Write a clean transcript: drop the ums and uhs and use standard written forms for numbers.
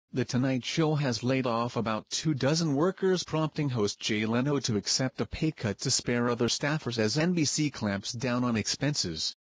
The Tonight Show has laid off about 24 workers, prompting host Jay Leno to accept a pay cut to spare other staffers as NBC clamps down on expenses.